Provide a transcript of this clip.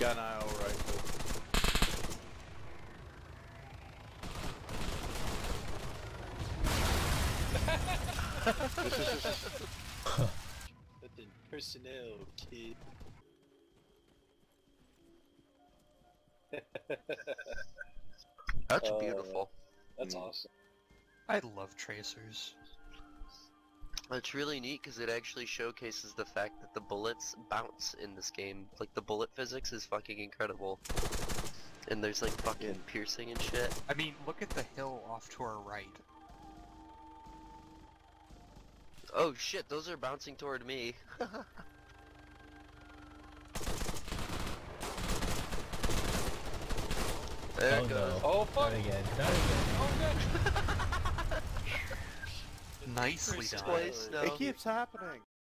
got an IO rifle. Nothing personnel, kid. That's beautiful. That's awesome. I love tracers. It's really neat because it actually showcases the fact that the bullets bounce in this game. Like, the bullet physics is fucking incredible. And there's like fucking piercing and shit. I mean, look at the hill off to our right. Oh shit, those are bouncing toward me. There it goes. No. Oh fuck! Not again. Not again. Oh god! Nicely First done. Twice now. It keeps happening.